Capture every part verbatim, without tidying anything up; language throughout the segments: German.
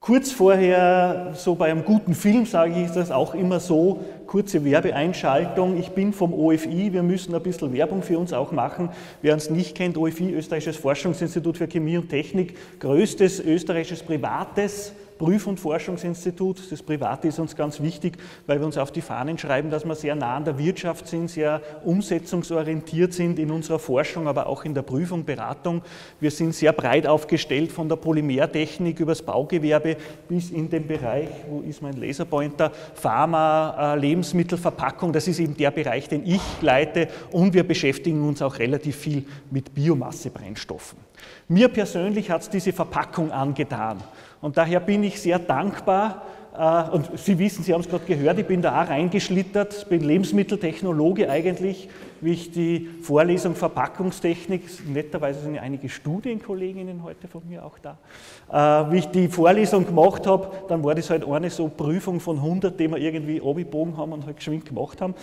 Kurz vorher, so bei einem guten Film, sage ich das auch immer so, kurze Werbeeinschaltung. Ich bin vom O F I, wir müssen ein bisschen Werbung für uns auch machen. Wer uns nicht kennt, O F I, Österreichisches Forschungsinstitut für Chemie und Technik, größtes österreichisches privates Prüf- und Forschungsinstitut. Das Private ist uns ganz wichtig, weil wir uns auf die Fahnen schreiben, dass wir sehr nah an der Wirtschaft sind, sehr umsetzungsorientiert sind in unserer Forschung, aber auch in der Prüfung, Beratung. Wir sind sehr breit aufgestellt von der Polymertechnik über das Baugewerbe bis in den Bereich, wo ist mein Laserpointer, Pharma, Lebensmittelverpackung. Das ist eben der Bereich, den ich leite, und wir beschäftigen uns auch relativ viel mit Biomassebrennstoffen. Mir persönlich hat es diese Verpackung angetan. Und daher bin ich sehr dankbar, und Sie wissen, Sie haben es gerade gehört, ich bin da auch reingeschlittert, bin Lebensmitteltechnologe eigentlich, wie ich die Vorlesung Verpackungstechnik, netterweise sind ja einige Studienkolleginnen heute von mir auch da, wie ich die Vorlesung gemacht habe, dann war das halt eine so Prüfung von hundert, die wir irgendwie abgebogen haben und halt geschwind gemacht haben.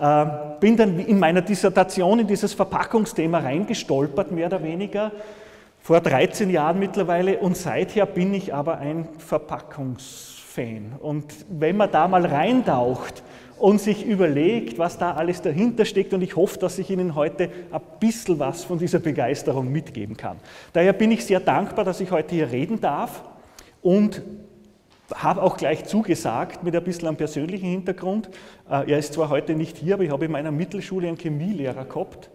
Bin dann in meiner Dissertation in dieses Verpackungsthema reingestolpert, mehr oder weniger, vor dreizehn Jahren mittlerweile, und seither bin ich aber ein Verpackungsfan. Und wenn man da mal reintaucht und sich überlegt, was da alles dahinter steckt, und ich hoffe, dass ich Ihnen heute ein bisschen was von dieser Begeisterung mitgeben kann. Daher bin ich sehr dankbar, dass ich heute hier reden darf, und habe auch gleich zugesagt, mit ein bisschen einem persönlichen Hintergrund. Er ist zwar heute nicht hier, aber ich habe in meiner Mittelschule einen Chemielehrer gehabt,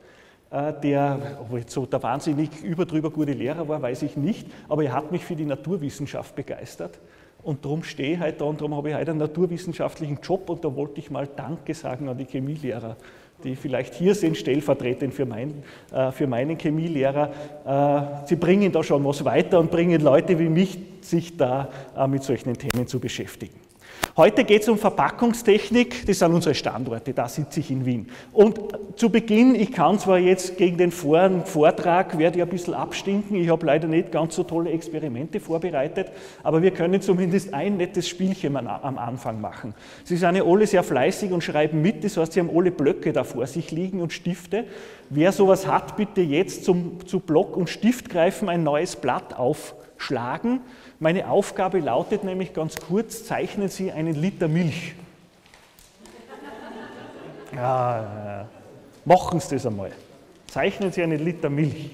der, ob jetzt so der wahnsinnig überdrüber gute Lehrer war, weiß ich nicht, aber er hat mich für die Naturwissenschaft begeistert, und darum stehe ich heute da, und darum habe ich heute einen naturwissenschaftlichen Job, und da wollte ich mal Danke sagen an die Chemielehrer, die vielleicht hier sind, stellvertretend für, mein, äh, für meinen Chemielehrer. Äh, sie bringen da schon was weiter und bringen Leute wie mich, sich da äh, mit solchen Themen zu beschäftigen. Heute geht es um Verpackungstechnik, das sind unsere Standorte, da sitze ich in Wien. Und zu Beginn, ich kann zwar jetzt gegen den Vortrag, werde ich ein bisschen abstinken, ich habe leider nicht ganz so tolle Experimente vorbereitet, aber wir können zumindest ein nettes Spielchen am Anfang machen. Sie sind ja alle sehr fleißig und schreiben mit, das heißt, Sie haben alle Blöcke da vor sich liegen und Stifte. Wer sowas hat, bitte jetzt zum, zu Block und Stift greifen, ein neues Blatt aufschlagen. Meine Aufgabe lautet nämlich ganz kurz: Zeichnen Sie einen Liter Milch. Ja, ja. Machen Sie das einmal. Zeichnen Sie einen Liter Milch.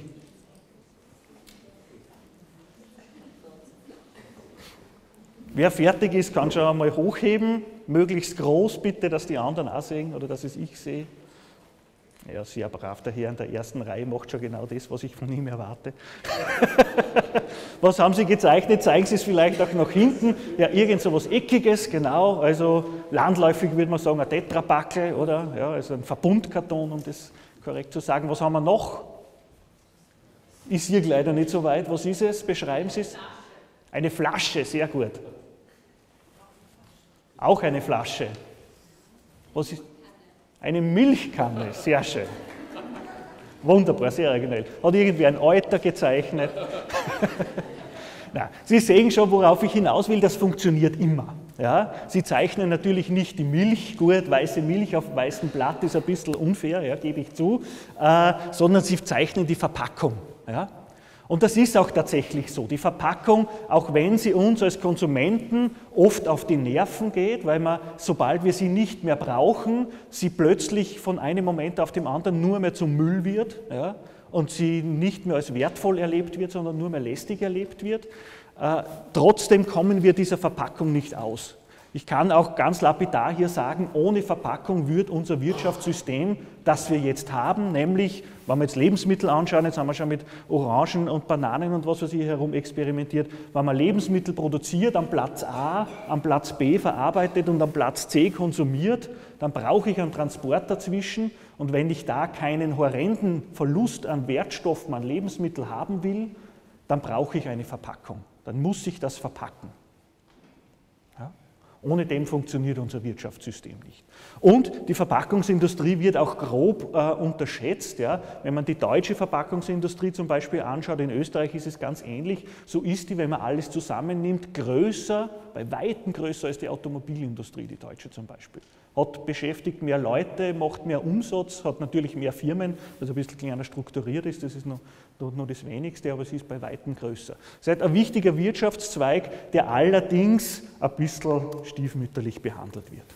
Wer fertig ist, kann schon einmal hochheben, möglichst groß bitte, dass die anderen auch sehen oder dass es ich sehe. Ja, sehr brav, der Herr in der ersten Reihe macht schon genau das, was ich von ihm erwarte. Was haben Sie gezeichnet? Zeigen Sie es vielleicht auch nach hinten. Ja, irgend so was Eckiges, genau. Also landläufig würde man sagen, ein Tetrapackel, oder? Ja, also ein Verbundkarton, um das korrekt zu sagen. Was haben wir noch? Ist hier leider nicht so weit. Was ist es? Beschreiben Sie es. Eine Flasche, sehr gut. Auch eine Flasche. Was ist? Eine Milchkanne, sehr schön. Wunderbar, sehr originell. Hat irgendwie ein Euter gezeichnet. Na, Sie sehen schon, worauf ich hinaus will, das funktioniert immer. Ja? Sie zeichnen natürlich nicht die Milch, gut, weiße Milch auf weißem Blatt ist ein bisschen unfair, ja, gebe ich zu, äh, sondern Sie zeichnen die Verpackung. Ja? Und das ist auch tatsächlich so. Die Verpackung, auch wenn sie uns als Konsumenten oft auf die Nerven geht, weil man, sobald wir sie nicht mehr brauchen, sie plötzlich von einem Moment auf den anderen nur mehr zum Müll wird, ja, und sie nicht mehr als wertvoll erlebt wird, sondern nur mehr lästig erlebt wird. Äh, trotzdem kommen wir dieser Verpackung nicht aus. Ich kann auch ganz lapidar hier sagen, ohne Verpackung wird unser Wirtschaftssystem, das wir jetzt haben, nämlich, wenn wir jetzt Lebensmittel anschauen, jetzt haben wir schon mit Orangen und Bananen und was weiß ich herum experimentiert, wenn man Lebensmittel produziert, am Platz A, am Platz B verarbeitet und am Platz C konsumiert, dann brauche ich einen Transport dazwischen, und wenn ich da keinen horrenden Verlust an Wertstoffen, an Lebensmitteln haben will, dann brauche ich eine Verpackung, dann muss ich das verpacken. Ohne dem funktioniert unser Wirtschaftssystem nicht. Und die Verpackungsindustrie wird auch grob äh, unterschätzt. Ja. Wenn man die deutsche Verpackungsindustrie zum Beispiel anschaut, in Österreich ist es ganz ähnlich, so ist die, wenn man alles zusammennimmt, größer, bei weitem größer als die Automobilindustrie, die deutsche zum Beispiel. hat beschäftigt mehr Leute, macht mehr Umsatz, hat natürlich mehr Firmen, also ein bisschen kleiner strukturiert ist, das ist noch, noch, noch das Wenigste, aber es ist bei Weitem größer. Es ist ein wichtiger Wirtschaftszweig, der allerdings ein bisschen stiefmütterlich behandelt wird.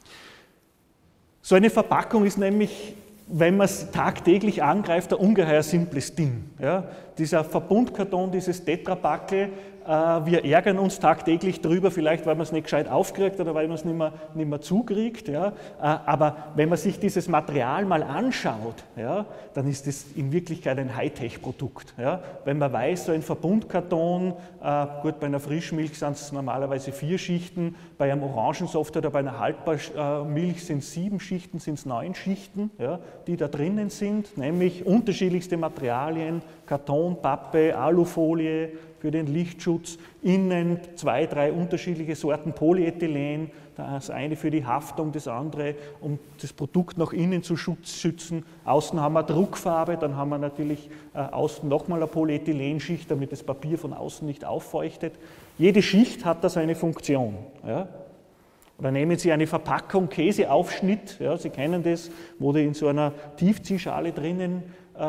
So eine Verpackung ist nämlich, wenn man es tagtäglich angreift, ein ungeheuer simples Ding. Ja? Dieser Verbundkarton, dieses Tetrapackel, äh, wir ärgern uns tagtäglich drüber, vielleicht weil man es nicht gescheit aufkriegt oder weil man es nicht mehr, nicht mehr zukriegt. Ja? Äh, aber wenn man sich dieses Material mal anschaut, ja, dann ist es in Wirklichkeit ein Hightech-Produkt. Ja? Wenn man weiß, so ein Verbundkarton, äh, gut, bei einer Frischmilch sind es normalerweise vier Schichten, bei einem Orangensaft oder bei einer Haltbarmilch sind es sieben Schichten, sind es neun Schichten, ja, die da drinnen sind, nämlich unterschiedlichste Materialien, Karton, Pappe, Alufolie für den Lichtschutz, innen zwei, drei unterschiedliche Sorten Polyethylen, das eine für die Haftung, das andere, um das Produkt nach innen zu schützen. Außen haben wir Druckfarbe, dann haben wir natürlich äh, außen nochmal eine Polyethylenschicht, damit das Papier von außen nicht auffeuchtet. Jede Schicht hat da seine Funktion. Ja. Oder nehmen Sie eine Verpackung, Käseaufschnitt, ja, Sie kennen das, wo die in so einer Tiefziehschale drinnen äh,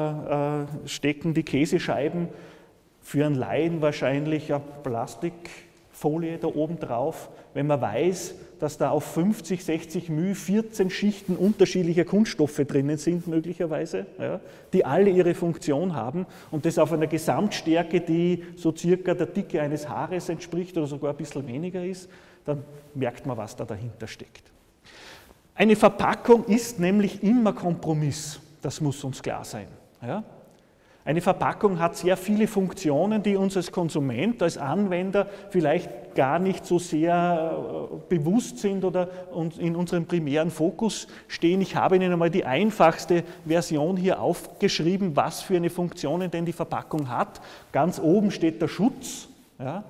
äh, stecken, die Käsescheiben. Für einen Laien wahrscheinlich eine Plastikfolie da oben drauf. Wenn man weiß, dass da auf fünfzig, sechzig μ vierzehn Schichten unterschiedlicher Kunststoffe drinnen sind, möglicherweise, ja, die alle ihre Funktion haben und das auf einer Gesamtstärke, die so circa der Dicke eines Haares entspricht oder sogar ein bisschen weniger ist, dann merkt man, was da dahinter steckt. Eine Verpackung ist nämlich immer Kompromiss, das muss uns klar sein. Ja? Eine Verpackung hat sehr viele Funktionen, die uns als Konsument, als Anwender vielleicht gar nicht so sehr bewusst sind oder in unserem primären Fokus stehen. Ich habe Ihnen einmal die einfachste Version hier aufgeschrieben, was für eine Funktion denn die Verpackung hat. Ganz oben steht der Schutz. Ja.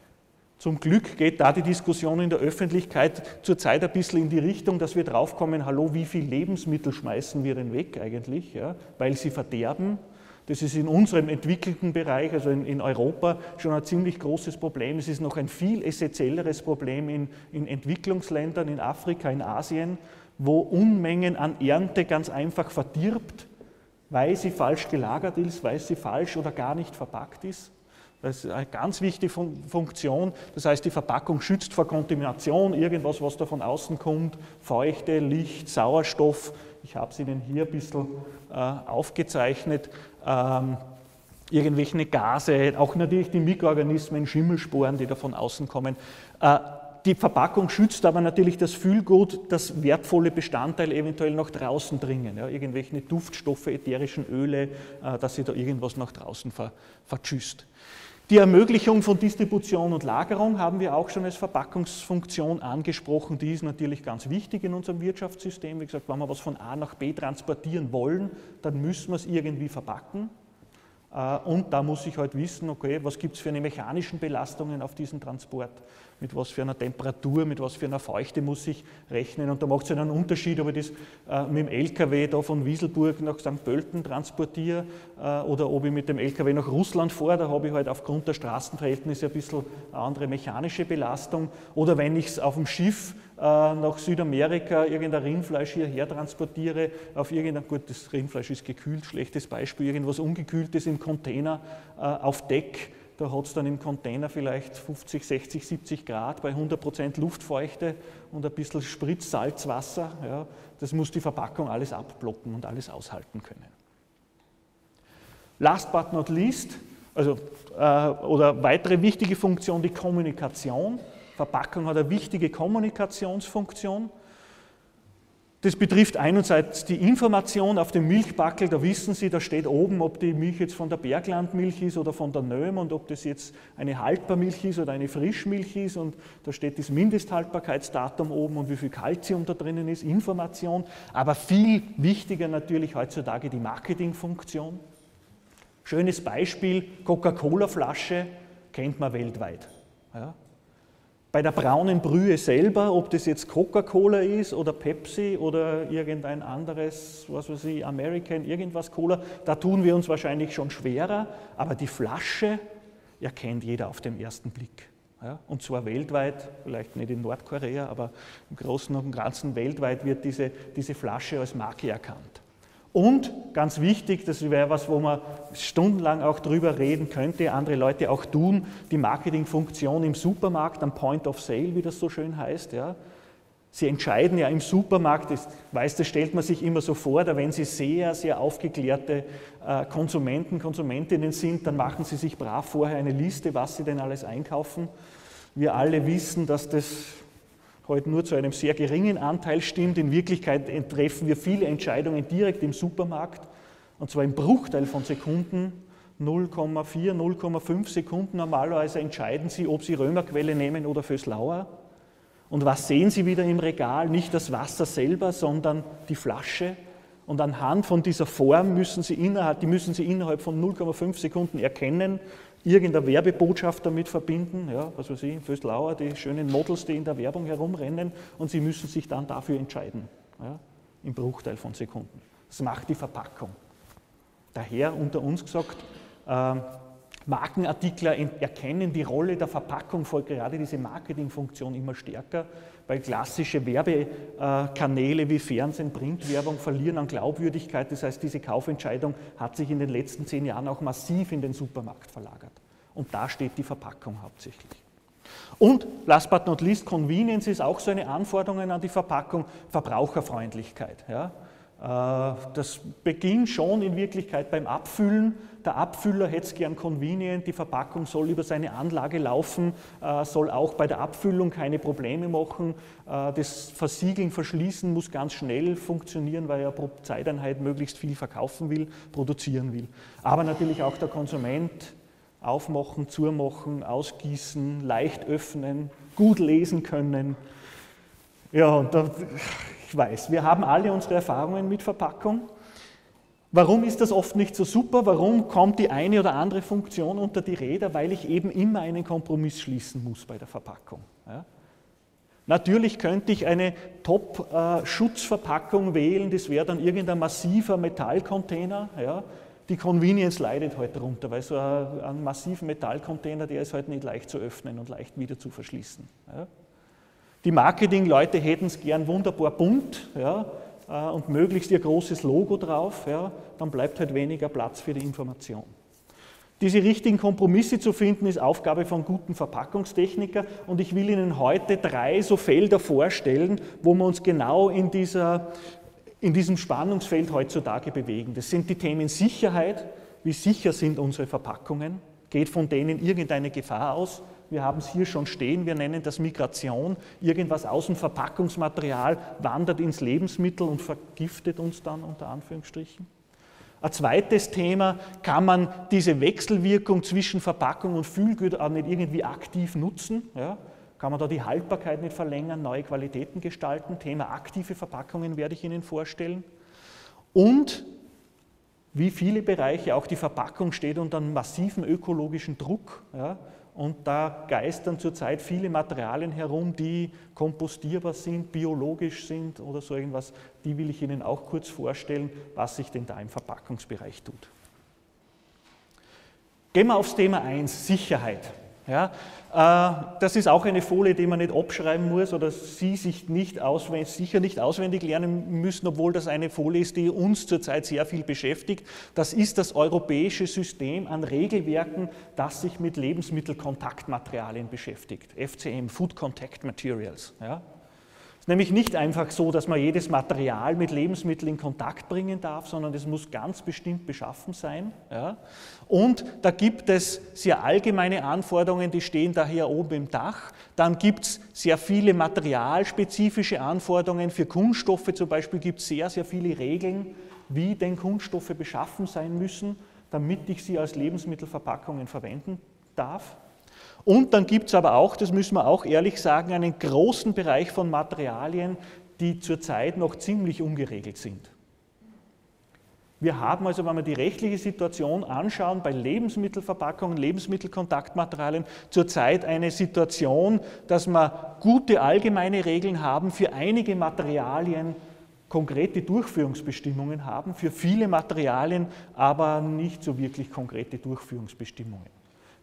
Zum Glück geht da die Diskussion in der Öffentlichkeit zurzeit ein bisschen in die Richtung, dass wir draufkommen, hallo, wie viel Lebensmittel schmeißen wir denn weg eigentlich, ja, weil sie verderben. Das ist in unserem entwickelten Bereich, also in, in Europa, schon ein ziemlich großes Problem. Es ist noch ein viel essentielleres Problem in, in Entwicklungsländern, in Afrika, in Asien, wo Unmengen an Ernte ganz einfach verdirbt, weil sie falsch gelagert ist, weil sie falsch oder gar nicht verpackt ist. Das ist eine ganz wichtige Funktion. Das heißt, die Verpackung schützt vor Kontamination, irgendwas, was da von außen kommt, Feuchte, Licht, Sauerstoff. Ich habe es Ihnen hier ein bisschen äh, aufgezeichnet. Ähm, irgendwelche Gase, auch natürlich die Mikroorganismen, Schimmelsporen, die da von außen kommen. Äh, die Verpackung schützt aber natürlich das Füllgut, dass wertvolle Bestandteile eventuell nach draußen dringen. Ja, irgendwelche Duftstoffe, ätherischen Öle, äh, dass sie da irgendwas nach draußen ver, vertschüsst. Die Ermöglichung von Distribution und Lagerung haben wir auch schon als Verpackungsfunktion angesprochen. Die ist natürlich ganz wichtig in unserem Wirtschaftssystem. Wie gesagt, wenn wir was von A nach B transportieren wollen, dann müssen wir es irgendwie verpacken. Und da muss ich halt wissen, okay, was gibt es für eine mechanischen Belastungen auf diesen Transport, mit was für einer Temperatur, mit was für einer Feuchte muss ich rechnen. Und da macht es einen Unterschied, ob ich das äh, mit dem L K W da von Wieselburg nach Sankt Pölten transportiere äh, oder ob ich mit dem L K W nach Russland fahre. Da habe ich halt aufgrund der Straßenverhältnisse ein bisschen eine andere mechanische Belastung. Oder wenn ich es auf dem Schiff äh, nach Südamerika irgendein Rindfleisch hierher transportiere, auf irgendein, gut, das Rindfleisch ist gekühlt, schlechtes Beispiel, irgendwas Ungekühltes im Container äh, auf Deck. Da hat es dann im Container vielleicht fünfzig, sechzig, siebzig Grad bei hundert Prozent Luftfeuchte und ein bisschen Spritzsalzwasser. Ja, das muss die Verpackung alles abblocken und alles aushalten können. Last but not least, also, äh, oder weitere wichtige Funktion, die Kommunikation. Verpackung hat eine wichtige Kommunikationsfunktion. Das betrifft einerseits die Information auf dem Milchbackel, da wissen Sie, da steht oben, ob die Milch jetzt von der Berglandmilch ist oder von der Nöhm und ob das jetzt eine Haltbarmilch ist oder eine Frischmilch ist und da steht das Mindesthaltbarkeitsdatum oben und wie viel Kalzium da drinnen ist, Information, aber viel wichtiger natürlich heutzutage die Marketingfunktion. Schönes Beispiel, Coca-Cola-Flasche kennt man weltweit. Ja. Bei der braunen Brühe selber, ob das jetzt Coca-Cola ist oder Pepsi oder irgendein anderes, was weiß ich, American, irgendwas Cola, da tun wir uns wahrscheinlich schon schwerer, aber die Flasche erkennt jeder auf den ersten Blick. Ja? Und zwar weltweit, vielleicht nicht in Nordkorea, aber im Großen und Ganzen weltweit wird diese, diese Flasche als Marke erkannt. Und ganz wichtig, das wäre was, wo man stundenlang auch drüber reden könnte, andere Leute auch tun, die Marketingfunktion im Supermarkt, am Point of Sale, wie das so schön heißt. Ja. Sie entscheiden ja im Supermarkt, das, weiß, das stellt man sich immer so vor, da wenn Sie sehr, sehr aufgeklärte äh, Konsumenten, Konsumentinnen sind, dann machen Sie sich brav vorher eine Liste, was Sie denn alles einkaufen. Wir alle wissen, dass das heute nur zu einem sehr geringen Anteil stimmt. In Wirklichkeit treffen wir viele Entscheidungen direkt im Supermarkt, und zwar im Bruchteil von Sekunden, null Komma vier, null Komma fünf Sekunden normalerweise entscheiden Sie, ob Sie Römerquelle nehmen oder Vöslauer. Und was sehen Sie wieder im Regal? Nicht das Wasser selber, sondern die Flasche. Und anhand von dieser Form müssen Sie innerhalb, die müssen Sie innerhalb von null Komma fünf Sekunden erkennen, irgendeine Werbebotschaft damit verbinden, ja, was weiß ich, Vöslauer, die schönen Models, die in der Werbung herumrennen, und Sie müssen sich dann dafür entscheiden, ja, im Bruchteil von Sekunden. Das macht die Verpackung. Daher unter uns gesagt, äh, Markenartikler erkennen die Rolle der Verpackung, vor gerade diese Marketingfunktion immer stärker, weil klassische Werbekanäle wie Fernsehen, Printwerbung verlieren an Glaubwürdigkeit. Das heißt, diese Kaufentscheidung hat sich in den letzten zehn Jahren auch massiv in den Supermarkt verlagert. Und da steht die Verpackung hauptsächlich. Und last but not least, Convenience ist auch so eine Anforderung an die Verpackung, Verbraucherfreundlichkeit. Ja. Das beginnt schon in Wirklichkeit beim Abfüllen. Der Abfüller hätte es gern convenient, die Verpackung soll über seine Anlage laufen, soll auch bei der Abfüllung keine Probleme machen. Das Versiegeln, Verschließen muss ganz schnell funktionieren, weil er pro Zeiteinheit möglichst viel verkaufen will, produzieren will. Aber natürlich auch der Konsument aufmachen, zumachen, ausgießen, leicht öffnen, gut lesen können. Ja, und da, ich weiß, wir haben alle unsere Erfahrungen mit Verpackung. Warum ist das oft nicht so super? Warum kommt die eine oder andere Funktion unter die Räder? Weil ich eben immer einen Kompromiss schließen muss bei der Verpackung. Ja? Natürlich könnte ich eine Top-Schutzverpackung wählen, das wäre dann irgendein massiver Metallcontainer. Ja? Die Convenience leidet heute darunter, weil so ein, ein massiver Metallcontainer, der ist heute nicht leicht zu öffnen und leicht wieder zu verschließen. Ja? Die Marketingleute hätten es gern wunderbar bunt, ja, und möglichst ihr großes Logo drauf, ja, dann bleibt halt weniger Platz für die Information. Diese richtigen Kompromisse zu finden, ist Aufgabe von guten Verpackungstechnikern, und ich will Ihnen heute drei so Felder vorstellen, wo wir uns genau in, dieser, in diesem Spannungsfeld heutzutage bewegen. Das sind die Themen Sicherheit, wie sicher sind unsere Verpackungen, geht von denen irgendeine Gefahr aus? Wir haben es hier schon stehen, wir nennen das Migration. Irgendwas aus dem Verpackungsmaterial wandert ins Lebensmittel und vergiftet uns dann unter Anführungsstrichen. Ein zweites Thema, kann man diese Wechselwirkung zwischen Verpackung und Füllgut auch nicht irgendwie aktiv nutzen? Ja? Kann man da die Haltbarkeit nicht verlängern, neue Qualitäten gestalten? Thema aktive Verpackungen werde ich Ihnen vorstellen. Und wie viele Bereiche, auch die Verpackung steht unter einem massiven ökologischen Druck. Ja? Und da geistern zurzeit viele Materialien herum, die kompostierbar sind, biologisch sind oder so irgendwas. Die will ich Ihnen auch kurz vorstellen, was sich denn da im Verpackungsbereich tut. Gehen wir aufs Thema eins, Sicherheit. Ja, äh, das ist auch eine Folie, die man nicht abschreiben muss oder Sie sich nicht auswendig, sicher nicht auswendig lernen müssen, obwohl das eine Folie ist, die uns zurzeit sehr viel beschäftigt. Das ist das europäische System an Regelwerken, das sich mit Lebensmittelkontaktmaterialien beschäftigt. F C M, Food Contact Materials. Ja. Es ist nämlich nicht einfach so, dass man jedes Material mit Lebensmitteln in Kontakt bringen darf, sondern es muss ganz bestimmt beschaffen sein. Ja. Und da gibt es sehr allgemeine Anforderungen, die stehen da hier oben im Dach. Dann gibt es sehr viele materialspezifische Anforderungen. Für Kunststoffe zum Beispiel gibt es sehr, sehr viele Regeln, wie denn Kunststoffe beschaffen sein müssen, damit ich sie als Lebensmittelverpackungen verwenden darf. Und dann gibt es aber auch, das müssen wir auch ehrlich sagen, einen großen Bereich von Materialien, die zurzeit noch ziemlich ungeregelt sind. Wir haben also, wenn wir die rechtliche Situation anschauen, bei Lebensmittelverpackungen, Lebensmittelkontaktmaterialien zurzeit eine Situation, dass wir gute allgemeine Regeln haben, für einige Materialien konkrete Durchführungsbestimmungen haben, für viele Materialien aber nicht so wirklich konkrete Durchführungsbestimmungen.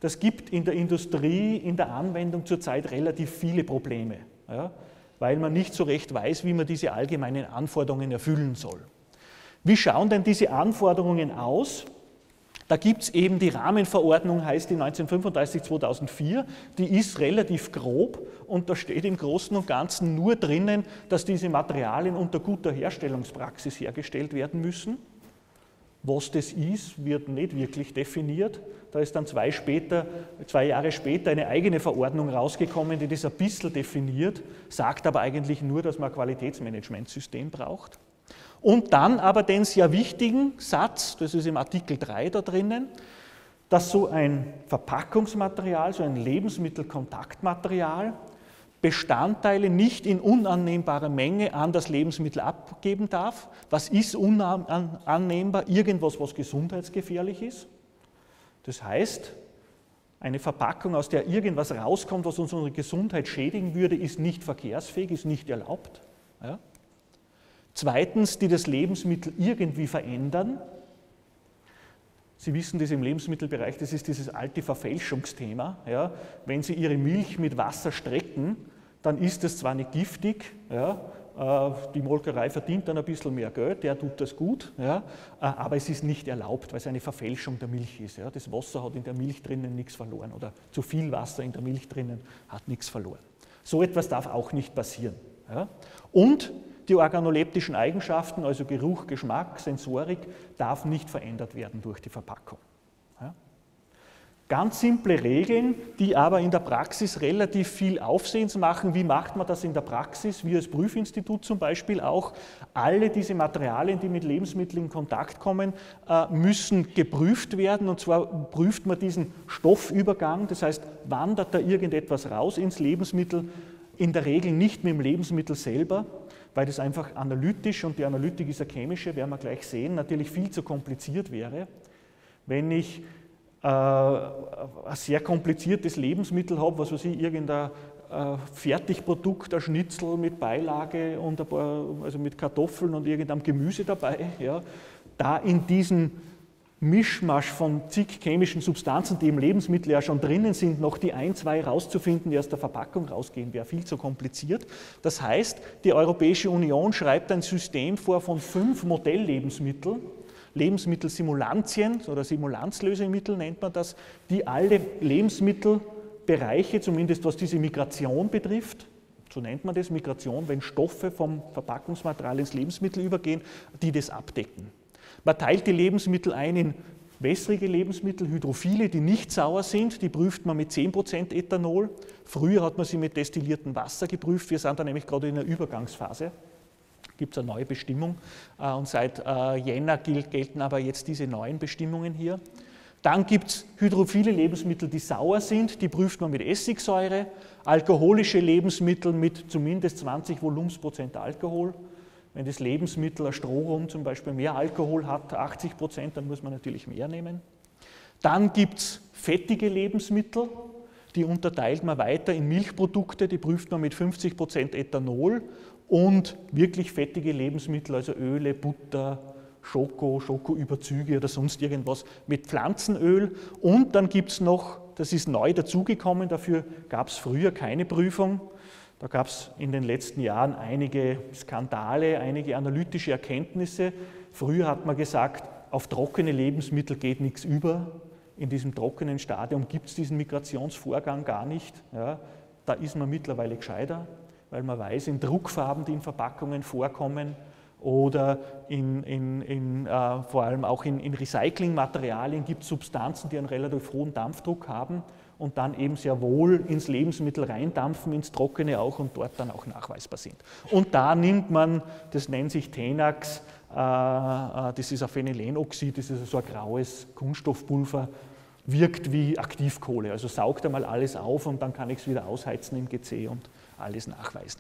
das gibt in der Industrie, in der Anwendung zurzeit relativ viele Probleme, ja, weil man nicht so recht weiß, wie man diese allgemeinen Anforderungen erfüllen soll. Wie schauen denn diese Anforderungen aus? Da gibt es eben die Rahmenverordnung, heißt die neunzehnhundertfünfunddreißig zweitausendvier, die ist relativ grob und da steht im Großen und Ganzen nur drinnen, dass diese Materialien unter guter Herstellungspraxis hergestellt werden müssen. Was das ist, wird nicht wirklich definiert. Da ist dann zwei, später, zwei Jahre später eine eigene Verordnung rausgekommen, die das ein bisschen definiert, sagt aber eigentlich nur, dass man ein Qualitätsmanagementsystem braucht. Und dann aber den sehr wichtigen Satz, das ist im Artikel drei da drinnen, dass so ein Verpackungsmaterial, so ein Lebensmittelkontaktmaterial Bestandteile nicht in unannehmbarer Menge an das Lebensmittel abgeben darf. Was ist unannehmbar? Irgendwas, was gesundheitsgefährlich ist. Das heißt, eine Verpackung, aus der irgendwas rauskommt, was unsere Gesundheit schädigen würde, ist nicht verkehrsfähig, ist nicht erlaubt. Ja. Zweitens, die das Lebensmittel irgendwie verändern. Sie wissen das im Lebensmittelbereich, das ist dieses alte Verfälschungsthema. Ja. Wenn Sie Ihre Milch mit Wasser strecken, dann ist das zwar nicht giftig, ja, die Molkerei verdient dann ein bisschen mehr Geld, der tut das gut, ja, aber es ist nicht erlaubt, weil es eine Verfälschung der Milch ist. Ja. Das Wasser hat in der Milch drinnen nichts verloren oder zu viel Wasser in der Milch drinnen hat nichts verloren. So etwas darf auch nicht passieren. Ja. Und die organoleptischen Eigenschaften, also Geruch, Geschmack, Sensorik, darf nicht verändert werden durch die Verpackung. Ja. Ganz simple Regeln, die aber in der Praxis relativ viel Aufsehens machen. Wie macht man das in der Praxis? Wir als Prüfinstitut zum Beispiel auch. Alle diese Materialien, die mit Lebensmitteln in Kontakt kommen, müssen geprüft werden. Und zwar prüft man diesen Stoffübergang, das heißt, wandert da irgendetwas raus ins Lebensmittel, in der Regel nicht mit dem Lebensmittel selber, weil das einfach analytisch, und die Analytik ist eine chemische, werden wir gleich sehen, natürlich viel zu kompliziert wäre. Wenn ich äh, ein sehr kompliziertes Lebensmittel habe, was weiß ich, irgendein äh, Fertigprodukt, ein Schnitzel mit Beilage und ein paar, also mit Kartoffeln und irgendeinem Gemüse dabei, ja, da in diesen Mischmasch von zig chemischen Substanzen, die im Lebensmittel ja schon drinnen sind, noch die ein, zwei rauszufinden, die aus der Verpackung rausgehen, wäre viel zu kompliziert. Das heißt, die Europäische Union schreibt ein System vor von fünf Modelllebensmitteln, Lebensmittelsimulantien oder Simulanzlösemittel nennt man das, die alle Lebensmittelbereiche, zumindest was diese Migration betrifft, so nennt man das, Migration, wenn Stoffe vom Verpackungsmaterial ins Lebensmittel übergehen, die das abdecken. Man teilt die Lebensmittel ein in wässrige Lebensmittel, Hydrophile, die nicht sauer sind, die prüft man mit zehn Prozent Ethanol. Früher hat man sie mit destilliertem Wasser geprüft, wir sind da nämlich gerade in der Übergangsphase. Gibt es eine neue Bestimmung und seit Jänner gelten aber jetzt diese neuen Bestimmungen hier. Dann gibt es hydrophile Lebensmittel, die sauer sind, die prüft man mit Essigsäure, alkoholische Lebensmittel mit zumindest zwanzig Volumensprozent Alkohol. Wenn das Lebensmittel, ein Strohrum zum Beispiel, mehr Alkohol hat, achtzig Prozent, dann muss man natürlich mehr nehmen. Dann gibt es fettige Lebensmittel, die unterteilt man weiter in Milchprodukte, die prüft man mit fünfzig Prozent Ethanol und wirklich fettige Lebensmittel, also Öle, Butter, Schoko, Schokoüberzüge oder sonst irgendwas mit Pflanzenöl. Und dann gibt es noch, das ist neu dazugekommen, dafür gab es früher keine Prüfung. Da gab es in den letzten Jahren einige Skandale, einige analytische Erkenntnisse. Früher hat man gesagt, auf trockene Lebensmittel geht nichts über. In diesem trockenen Stadium gibt es diesen Migrationsvorgang gar nicht. Ja, da ist man mittlerweile gescheiter, weil man weiß, in Druckfarben, die in Verpackungen vorkommen, oder in, in, in, äh, vor allem auch in, in Recyclingmaterialien gibt es Substanzen, die einen relativ hohen Dampfdruck haben und dann eben sehr wohl ins Lebensmittel reindampfen, ins Trockene auch und dort dann auch nachweisbar sind. Und da nimmt man, das nennt sich Tenax, äh, das ist ein Phenylenoxid, das ist so ein graues Kunststoffpulver, wirkt wie Aktivkohle, also saugt einmal alles auf und dann kann ich es wieder ausheizen im G C und alles nachweisen.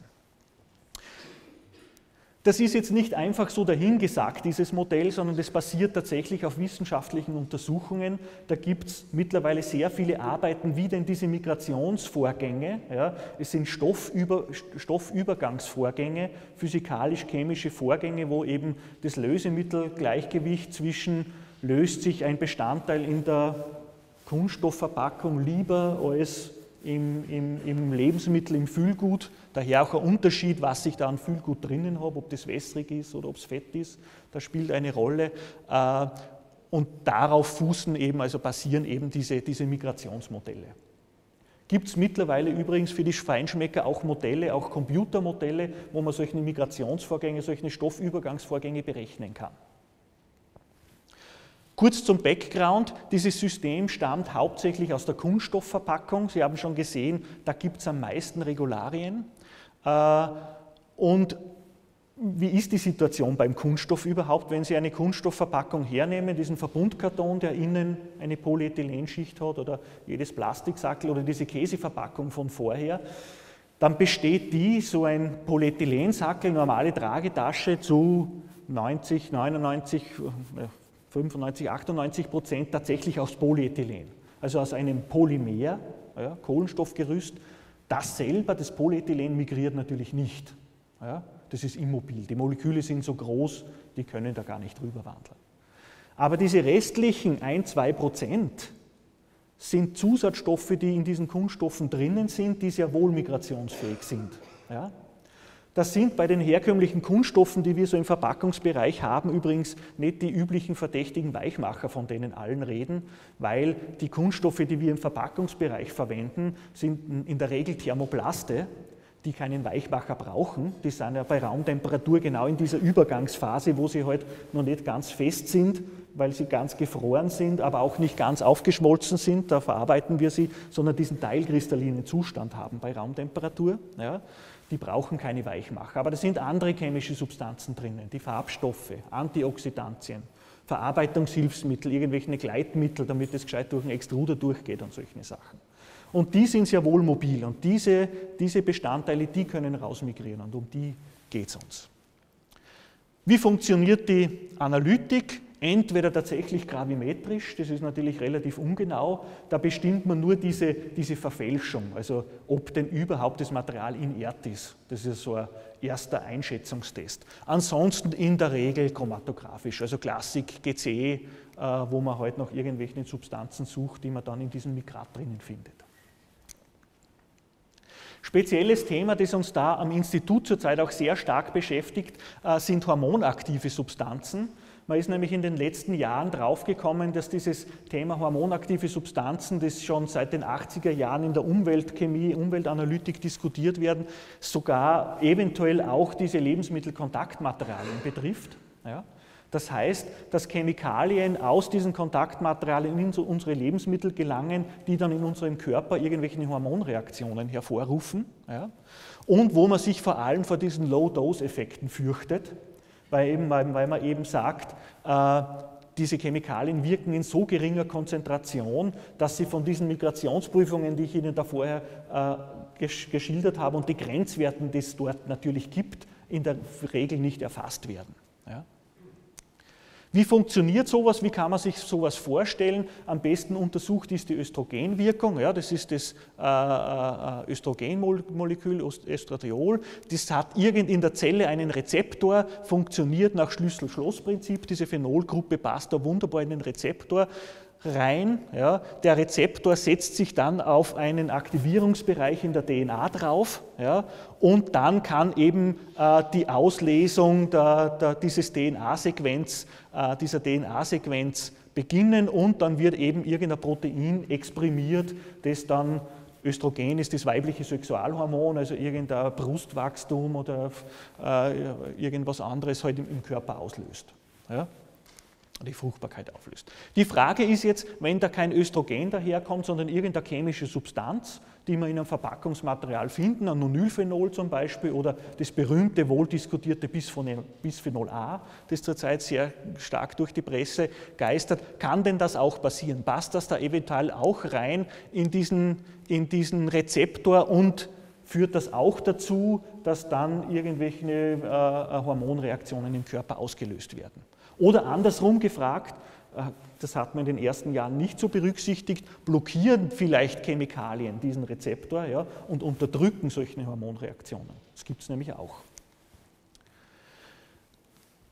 Das ist jetzt nicht einfach so dahingesagt, dieses Modell, sondern das basiert tatsächlich auf wissenschaftlichen Untersuchungen. Da gibt es mittlerweile sehr viele Arbeiten, wie denn diese Migrationsvorgänge, ja, es sind Stoffüber, Stoffübergangsvorgänge, physikalisch-chemische Vorgänge, wo eben das Lösemittelgleichgewicht zwischen löst sich ein Bestandteil in der Kunststoffverpackung lieber als im, im, im Lebensmittel, im Füllgut. Daher auch ein Unterschied, was ich da an Füllgut drinnen habe, ob das wässrig ist oder ob es fett ist. Das spielt eine Rolle. Und darauf fußen eben, also basieren eben diese, diese Migrationsmodelle. Gibt es mittlerweile übrigens für die Feinschmecker auch Modelle, auch Computermodelle, wo man solche Migrationsvorgänge, solche Stoffübergangsvorgänge berechnen kann. Kurz zum Background, dieses System stammt hauptsächlich aus der Kunststoffverpackung. Sie haben schon gesehen, da gibt es am meisten Regularien. Und wie ist die Situation beim Kunststoff überhaupt, wenn Sie eine Kunststoffverpackung hernehmen, diesen Verbundkarton, der innen eine Polyethylenschicht hat oder jedes Plastiksackel oder diese Käseverpackung von vorher, dann besteht die, so ein Polyethylensackel, normale Tragetasche, zu neunzig, neunundneunzig, fünfundneunzig, achtundneunzig Prozent tatsächlich aus Polyethylen, also aus einem Polymer, ja, Kohlenstoffgerüst. Das selber, das Polyethylen, migriert natürlich nicht. Ja. Das ist immobil. Die Moleküle sind so groß, die können da gar nicht rüber wandeln. Aber diese restlichen ein bis zwei Prozent sind Zusatzstoffe, die in diesen Kunststoffen drinnen sind, die sehr wohl migrationsfähig sind. Ja? Das sind bei den herkömmlichen Kunststoffen, die wir so im Verpackungsbereich haben, übrigens nicht die üblichen verdächtigen Weichmacher, von denen allen reden, weil die Kunststoffe, die wir im Verpackungsbereich verwenden, sind in der Regel Thermoplaste, die keinen Weichmacher brauchen. Die sind ja bei Raumtemperatur genau in dieser Übergangsphase, wo sie halt noch nicht ganz fest sind, weil sie ganz gefroren sind, aber auch nicht ganz aufgeschmolzen sind, da verarbeiten wir sie, sondern diesen teilkristallinen Zustand haben bei Raumtemperatur. Ja. Die brauchen keine Weichmacher. Aber da sind andere chemische Substanzen drinnen, die Farbstoffe, Antioxidantien, Verarbeitungshilfsmittel, irgendwelche Gleitmittel, damit es gescheit durch den Extruder durchgeht und solche Sachen. Und die sind sehr wohl mobil und diese, diese Bestandteile, die können rausmigrieren und um die geht es uns. Wie funktioniert die Analytik? Entweder tatsächlich gravimetrisch, das ist natürlich relativ ungenau, da bestimmt man nur diese, diese Verfälschung, also ob denn überhaupt das Material inert ist. Das ist so ein erster Einschätzungstest. Ansonsten in der Regel chromatografisch, also Klassik G C, wo man halt nach irgendwelchen Substanzen sucht, die man dann in diesem Migrat drinnen findet. Spezielles Thema, das uns da am Institut zurzeit auch sehr stark beschäftigt, sind hormonaktive Substanzen. Man ist nämlich in den letzten Jahren draufgekommen, dass dieses Thema hormonaktive Substanzen, das schon seit den achtziger Jahren in der Umweltchemie, Umweltanalytik diskutiert werden, sogar eventuell auch diese Lebensmittelkontaktmaterialien betrifft. Ja. Das heißt, dass Chemikalien aus diesen Kontaktmaterialien in unsere Lebensmittel gelangen, die dann in unserem Körper irgendwelche Hormonreaktionen hervorrufen. Ja, und wo man sich vor allem vor diesen Low-Dose-Effekten fürchtet, weil, eben, weil man eben sagt, äh, diese Chemikalien wirken in so geringer Konzentration, dass sie von diesen Migrationsprüfungen, die ich Ihnen da vorher äh, geschildert habe, und die Grenzwerten, die es dort natürlich gibt, in der Regel nicht erfasst werden. Ja. Wie funktioniert sowas? Wie kann man sich sowas vorstellen? Am besten untersucht ist die Östrogenwirkung. Ja, das ist das äh, Östrogenmolekül, Östradiol. Das hat irgend in der Zelle einen Rezeptor, funktioniert nach Schlüssel-Schloss-Prinzip. Diese Phenolgruppe passt da wunderbar in den Rezeptor rein. Ja. Der Rezeptor setzt sich dann auf einen Aktivierungsbereich in der D N A drauf, ja, und dann kann eben äh, die Auslesung der, der, dieses D N A-Sequenz, äh, dieser D N A-Sequenz beginnen und dann wird eben irgendein Protein exprimiert, das dann Östrogen ist das weibliche Sexualhormon, also irgendein Brustwachstum oder äh, irgendwas anderes halt im, im Körper auslöst. Ja. Die Fruchtbarkeit auflöst. Die Frage ist jetzt, wenn da kein Östrogen daherkommt, sondern irgendeine chemische Substanz, die wir in einem Verpackungsmaterial finden, ein Nonylphenol zum Beispiel oder das berühmte, wohl diskutierte Bisphenol, Bisphenol A, das zurzeit sehr stark durch die Presse geistert, kann denn das auch passieren? Passt das da eventuell auch rein in diesen, in diesen Rezeptor und führt das auch dazu, dass dann irgendwelche äh, Hormonreaktionen im Körper ausgelöst werden? Oder andersrum gefragt, das hat man in den ersten Jahren nicht so berücksichtigt, blockieren vielleicht Chemikalien diesen Rezeptor, ja, und unterdrücken solche Hormonreaktionen. Das gibt es nämlich auch.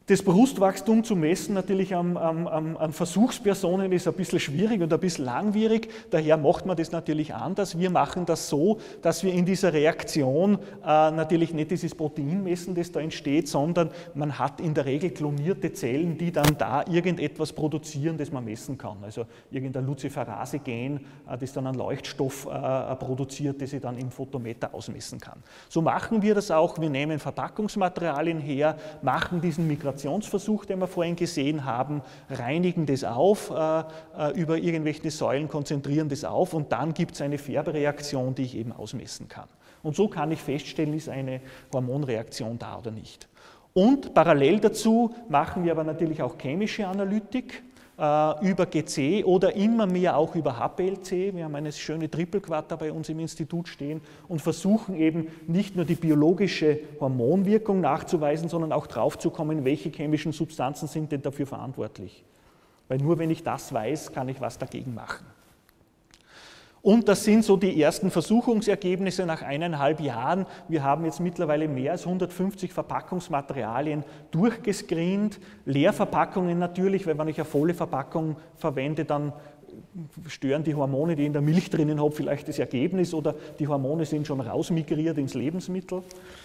Das Brustwachstum zu messen natürlich an, an, an Versuchspersonen ist ein bisschen schwierig und ein bisschen langwierig, daher macht man das natürlich anders. Wir machen das so, dass wir in dieser Reaktion äh, natürlich nicht dieses Protein messen, das da entsteht, sondern man hat in der Regel klonierte Zellen, die dann da irgendetwas produzieren, das man messen kann. Also irgendein Luciferase-Gen, äh, das dann einen Leuchtstoff äh, produziert, das ich dann im Photometer ausmessen kann. So machen wir das auch. Wir nehmen Verpackungsmaterialien her, machen diesen Migrationsversuch, den wir vorhin gesehen haben, reinigen das auf äh, über irgendwelche Säulen, konzentrieren das auf und dann gibt es eine Färbereaktion, die ich eben ausmessen kann. Und so kann ich feststellen, ist eine Hormonreaktion da oder nicht. Und parallel dazu machen wir aber natürlich auch chemische Analytik äh, über G C oder immer mehr auch über H P L C. Wir haben eine schöne Triple-Quad bei uns im Institut stehen und versuchen eben nicht nur die biologische Hormonwirkung nachzuweisen, sondern auch drauf zu kommen, welche chemischen Substanzen sind denn dafür verantwortlich. Weil nur wenn ich das weiß, kann ich was dagegen machen. Und das sind so die ersten Versuchungsergebnisse nach eineinhalb Jahren. Wir haben jetzt mittlerweile mehr als hundertfünfzig Verpackungsmaterialien durchgescreent. Leerverpackungen natürlich, weil wenn ich eine volle Verpackung verwende, dann stören die Hormone, die ich in der Milch drinnen habe, vielleicht das Ergebnis oder die Hormone sind schon rausmigriert ins Lebensmittel.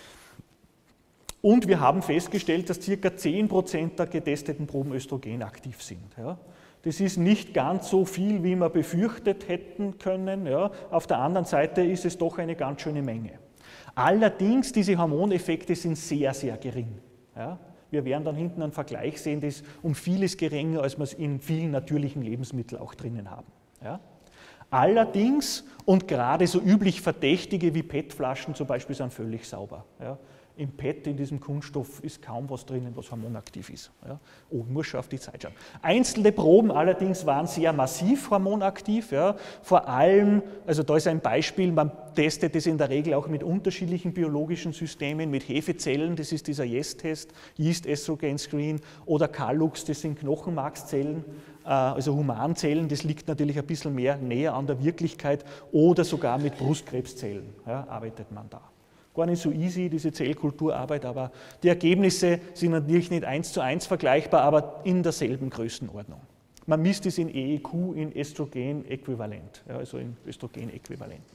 Und wir haben festgestellt, dass ca. zehn Prozent der getesteten Proben östrogenaktiv sind. Ja. Das ist nicht ganz so viel, wie wir befürchtet hätten können. Ja. Auf der anderen Seite ist es doch eine ganz schöne Menge. Allerdings, diese Hormoneffekte sind sehr, sehr gering. Ja. Wir werden dann hinten einen Vergleich sehen, das ist um vieles geringer, als wir es in vielen natürlichen Lebensmitteln auch drinnen haben. Ja. Allerdings, und gerade so üblich Verdächtige wie P E T-Flaschen zum Beispiel, sind völlig sauber. Ja. Im P E T, in diesem Kunststoff, ist kaum was drinnen, was hormonaktiv ist. Ja. Oh, muss schon auf die Zeit schauen. Einzelne Proben allerdings waren sehr massiv hormonaktiv. Ja. Vor allem, also da ist ein Beispiel, man testet es in der Regel auch mit unterschiedlichen biologischen Systemen, mit Hefezellen, das ist dieser Yeast-Test, Yeast Estrogen Screen, oder Callux, das sind Knochenmarkszellen, also Humanzellen, das liegt natürlich ein bisschen mehr näher an der Wirklichkeit, oder sogar mit Brustkrebszellen, ja, arbeitet man da. Gar nicht so easy, diese Zellkulturarbeit, aber die Ergebnisse sind natürlich nicht eins zu eins vergleichbar, aber in derselben Größenordnung. Man misst es in E E Q, in Östrogen-Äquivalent, ja, also in Östrogen-Äquivalenten.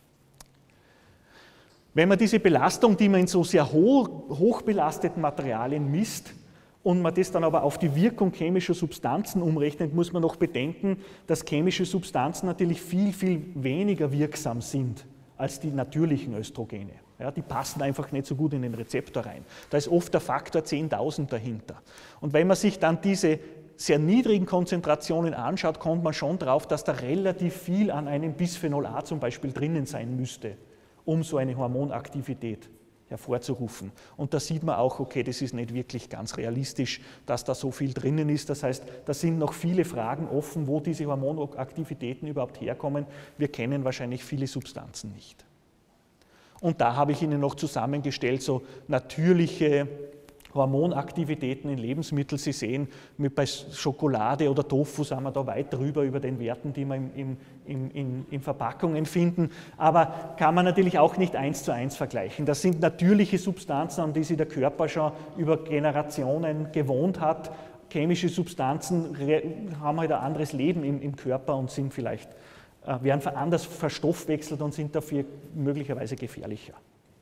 Wenn man diese Belastung, die man in so sehr hoch, hoch belasteten Materialien misst, und man das dann aber auf die Wirkung chemischer Substanzen umrechnet, muss man noch bedenken, dass chemische Substanzen natürlich viel, viel weniger wirksam sind als die natürlichen Östrogene. Ja, die passen einfach nicht so gut in den Rezeptor rein. Da ist oft der Faktor zehntausend dahinter. Und wenn man sich dann diese sehr niedrigen Konzentrationen anschaut, kommt man schon drauf, dass da relativ viel an einem Bisphenol A zum Beispiel drinnen sein müsste, um so eine Hormonaktivität hervorzurufen. Und da sieht man auch, okay, das ist nicht wirklich ganz realistisch, dass da so viel drinnen ist. Das heißt, da sind noch viele Fragen offen, wo diese Hormonaktivitäten überhaupt herkommen. Wir kennen wahrscheinlich viele Substanzen nicht. Und da habe ich Ihnen noch zusammengestellt, so natürliche Hormonaktivitäten in Lebensmitteln. Sie sehen, mit bei Schokolade oder Tofu sind wir da weit drüber über den Werten, die wir in, in, in, in Verpackungen finden. Aber kann man natürlich auch nicht eins zu eins vergleichen. Das sind natürliche Substanzen, an die sich der Körper schon über Generationen gewohnt hat. Chemische Substanzen haben halt ein anderes Leben im, im Körper und sind vielleicht, äh, werden anders verstoffwechselt und sind dafür möglicherweise gefährlicher.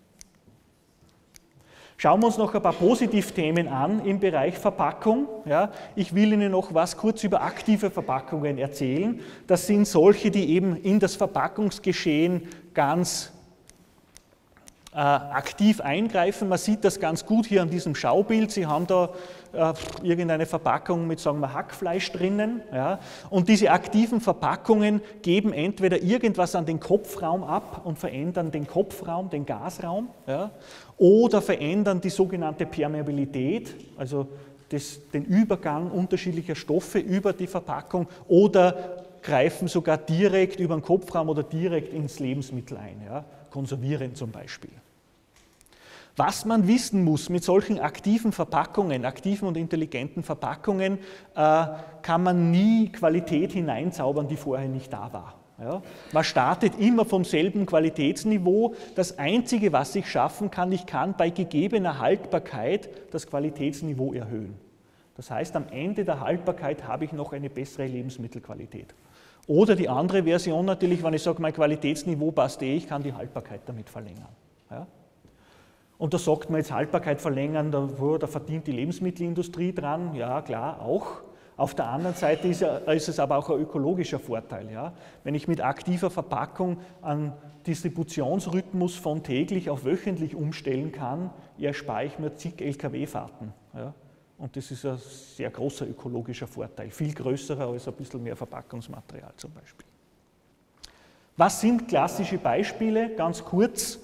Schauen wir uns noch ein paar Positivthemen an im Bereich Verpackung. Ja, ich will Ihnen noch was kurz über aktive Verpackungen erzählen. Das sind solche, die eben in das Verpackungsgeschehen ganz äh, aktiv eingreifen. Man sieht das ganz gut hier an diesem Schaubild. Sie haben da äh, irgendeine Verpackung mit, sagen wir, Hackfleisch drinnen. Ja, und diese aktiven Verpackungen geben entweder irgendwas an den Kopfraum ab und verändern den Kopfraum, den Gasraum, ja, oder verändern die sogenannte Permeabilität, also das, den Übergang unterschiedlicher Stoffe über die Verpackung, oder greifen sogar direkt über den Kopfraum oder direkt ins Lebensmittel ein, ja, konservieren zum Beispiel. Was man wissen muss, mit solchen aktiven Verpackungen, aktiven und intelligenten Verpackungen, äh, kann man nie Qualität hineinzaubern, die vorher nicht da war. Ja, man startet immer vom selben Qualitätsniveau. Das Einzige, was ich schaffen kann, ich kann bei gegebener Haltbarkeit das Qualitätsniveau erhöhen. Das heißt, am Ende der Haltbarkeit habe ich noch eine bessere Lebensmittelqualität. Oder die andere Version natürlich, wenn ich sage, mein Qualitätsniveau passt eh, ich kann die Haltbarkeit damit verlängern. Ja? Und da sagt man jetzt Haltbarkeit verlängern, da, da verdient die Lebensmittelindustrie dran, ja klar, auch. Auf der anderen Seite ist, ist es aber auch ein ökologischer Vorteil. Ja? Wenn ich mit aktiver Verpackung einen Distributionsrhythmus von täglich auf wöchentlich umstellen kann, erspare ich mir zig L K W-Fahrten. Ja? Und das ist ein sehr großer ökologischer Vorteil, viel größerer als ein bisschen mehr Verpackungsmaterial zum Beispiel. Was sind klassische Beispiele? Ganz kurz.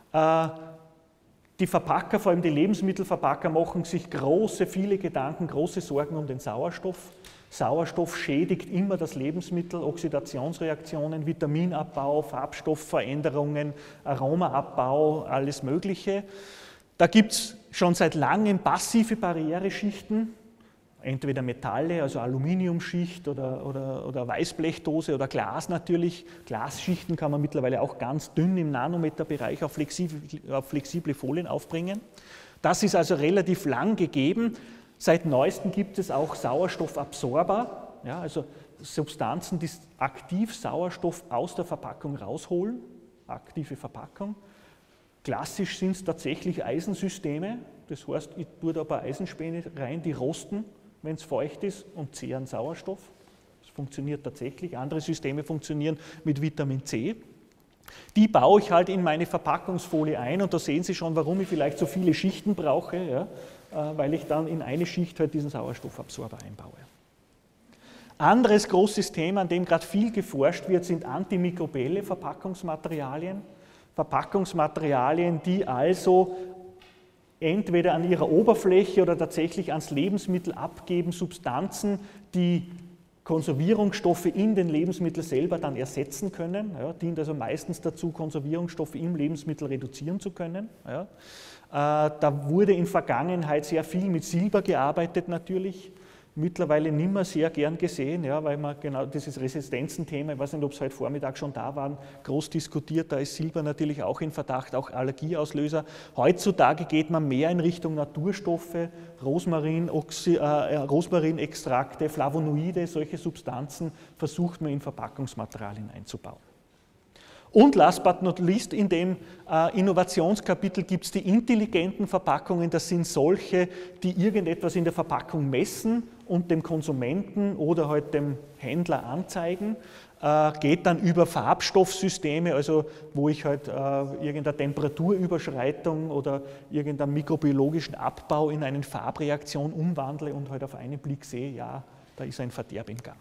Die Verpacker, vor allem die Lebensmittelverpacker, machen sich große, viele Gedanken, große Sorgen um den Sauerstoff. Sauerstoff schädigt immer das Lebensmittel, Oxidationsreaktionen, Vitaminabbau, Farbstoffveränderungen, Aromaabbau, alles Mögliche. Da gibt es schon seit langem passive Barriereschichten, entweder Metalle, also Aluminiumschicht oder, oder, oder Weißblechdose oder Glas natürlich. Glasschichten kann man mittlerweile auch ganz dünn im Nanometerbereich auf flexible, auf flexible Folien aufbringen. Das ist also relativ lang gegeben. Seit neuestem gibt es auch Sauerstoffabsorber, ja, also Substanzen, die aktiv Sauerstoff aus der Verpackung rausholen, aktive Verpackung. Klassisch sind es tatsächlich Eisensysteme, das heißt, ich tue da ein paar Eisenspäne rein, die rosten, wenn es feucht ist, und zehren Sauerstoff. Das funktioniert tatsächlich. Andere Systeme funktionieren mit Vitamin C. Die baue ich halt in meine Verpackungsfolie ein und da sehen Sie schon, warum ich vielleicht so viele Schichten brauche, ja, weil ich dann in eine Schicht halt diesen Sauerstoffabsorber einbaue. Anderes großes Thema, an dem gerade viel geforscht wird, sind antimikrobielle Verpackungsmaterialien. Verpackungsmaterialien, die also entweder an ihrer Oberfläche oder tatsächlich ans Lebensmittel abgeben, Substanzen, die Konservierungsstoffe in den Lebensmitteln selber dann ersetzen können. Ja, dient also meistens dazu, Konservierungsstoffe im Lebensmittel reduzieren zu können. Ja. Äh, da wurde in Vergangenheit sehr viel mit Silber gearbeitet natürlich. Mittlerweile nicht mehr sehr gern gesehen, ja, weil man genau dieses Resistenzenthema, ich weiß nicht, ob es heute Vormittag schon da waren, groß diskutiert, da ist Silber natürlich auch in Verdacht, auch Allergieauslöser. Heutzutage geht man mehr in Richtung Naturstoffe, Rosmarin, Oxy, äh, Rosmarinextrakte, Flavonoide, solche Substanzen versucht man in Verpackungsmaterialien einzubauen. Und last but not least, in dem äh, Innovationskapitel gibt es die intelligenten Verpackungen. Das sind solche, die irgendetwas in der Verpackung messen und dem Konsumenten oder halt dem Händler anzeigen. Äh, geht dann über Farbstoffsysteme, also wo ich halt äh, irgendeine Temperaturüberschreitung oder irgendeinen mikrobiologischen Abbau in eine Farbreaktion umwandle und halt auf einen Blick sehe, ja, da ist ein Verderb im Gang.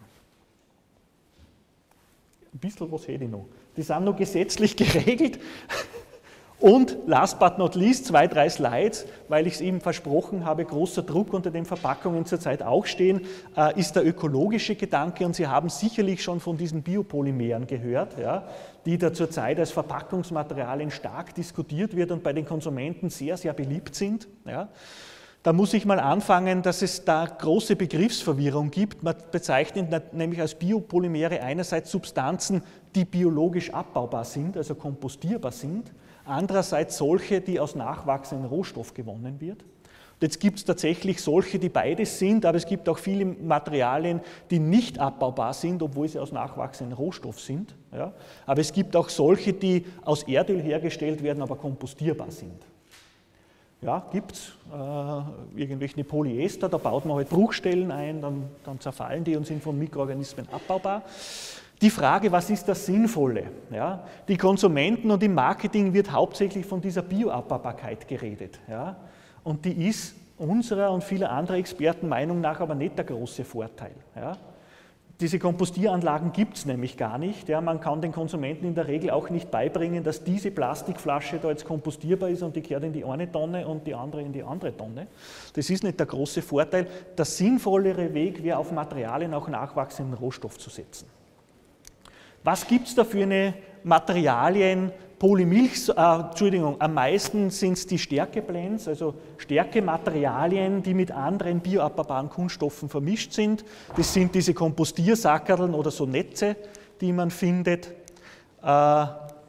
Ein bisschen was hätte ich noch. Die sind noch gesetzlich geregelt. Und last but not least, zwei, drei Slides, weil ich es eben versprochen habe, großer Druck unter den Verpackungen zurzeit auch stehen, äh, ist der ökologische Gedanke. Und Sie haben sicherlich schon von diesen Biopolymeren gehört, ja, die da zurzeit als Verpackungsmaterialien stark diskutiert wird und bei den Konsumenten sehr, sehr beliebt sind. Ja. Da muss ich mal anfangen, dass es da große Begriffsverwirrung gibt. Man bezeichnet nämlich als Biopolymere einerseits Substanzen, die biologisch abbaubar sind, also kompostierbar sind, andererseits solche, die aus nachwachsendem Rohstoff gewonnen wird. Und jetzt gibt es tatsächlich solche, die beides sind, aber es gibt auch viele Materialien, die nicht abbaubar sind, obwohl sie aus nachwachsendem Rohstoff sind. Ja. Aber es gibt auch solche, die aus Erdöl hergestellt werden, aber kompostierbar sind. Ja, gibt es äh, irgendwelche Polyester, da baut man halt Bruchstellen ein, dann, dann zerfallen die und sind von Mikroorganismen abbaubar. Die Frage, was ist das Sinnvolle? Ja, die Konsumenten und im Marketing wird hauptsächlich von dieser Bioabbaubarkeit geredet. Ja, und die ist unserer und vieler anderer Experten Meinung nach aber nicht der große Vorteil. Ja. Diese Kompostieranlagen gibt es nämlich gar nicht. Ja, man kann den Konsumenten in der Regel auch nicht beibringen, dass diese Plastikflasche da jetzt kompostierbar ist und die gehört in die eine Tonne und die andere in die andere Tonne. Das ist nicht der große Vorteil. Der sinnvollere Weg wäre, auf Materialien auch nachwachsenden Rohstoff zu setzen. Was gibt es da für eine Materialien? Polymilch, äh, Entschuldigung, am meisten sind es die Stärkeblends, also Stärkematerialien, die mit anderen bioabbaubaren Kunststoffen vermischt sind. Das sind diese Kompostiersackerln oder so Netze, die man findet. Äh,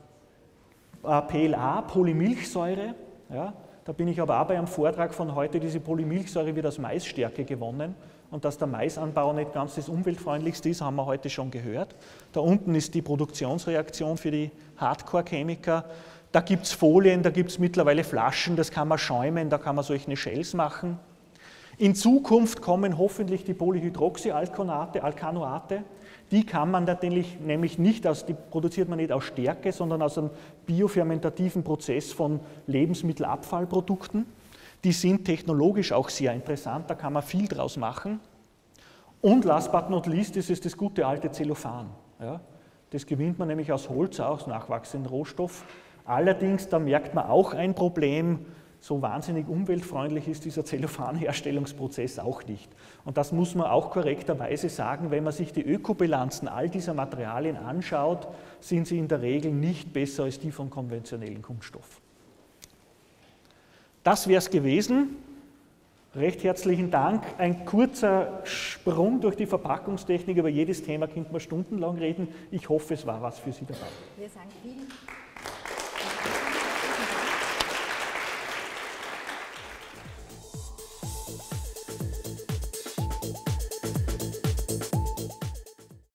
P L A, Polymilchsäure, ja, da bin ich aber auch bei einem Vortrag von heute, diese Polymilchsäure wird aus Maisstärke gewonnen und dass der Maisanbau nicht ganz das umweltfreundlichste ist, haben wir heute schon gehört. Da unten ist die Produktionsreaktion für die Hardcore-Chemiker. Da gibt es Folien, da gibt es mittlerweile Flaschen, das kann man schäumen, da kann man solche Shells machen. In Zukunft kommen hoffentlich die Polyhydroxyalkanate, Alkanoate. Die kann man natürlich nämlich nicht aus, die produziert man nicht aus Stärke, sondern aus einem biofermentativen Prozess von Lebensmittelabfallprodukten. Die sind technologisch auch sehr interessant, da kann man viel draus machen. Und last but not least ist es das gute alte Zellophan. Ja, das gewinnt man nämlich aus Holz, auch aus nachwachsenden Rohstoff. Allerdings, da merkt man auch ein Problem, so wahnsinnig umweltfreundlich ist dieser Zellophanherstellungsprozess auch nicht. Und das muss man auch korrekterweise sagen, wenn man sich die Ökobilanzen all dieser Materialien anschaut, sind sie in der Regel nicht besser als die von konventionellen Kunststoff. Das wäre es gewesen. Recht herzlichen Dank. Ein kurzer Sprung durch die Verpackungstechnik. Über jedes Thema könnte man stundenlang reden. Ich hoffe, es war was für Sie dabei. Wir sagen vielen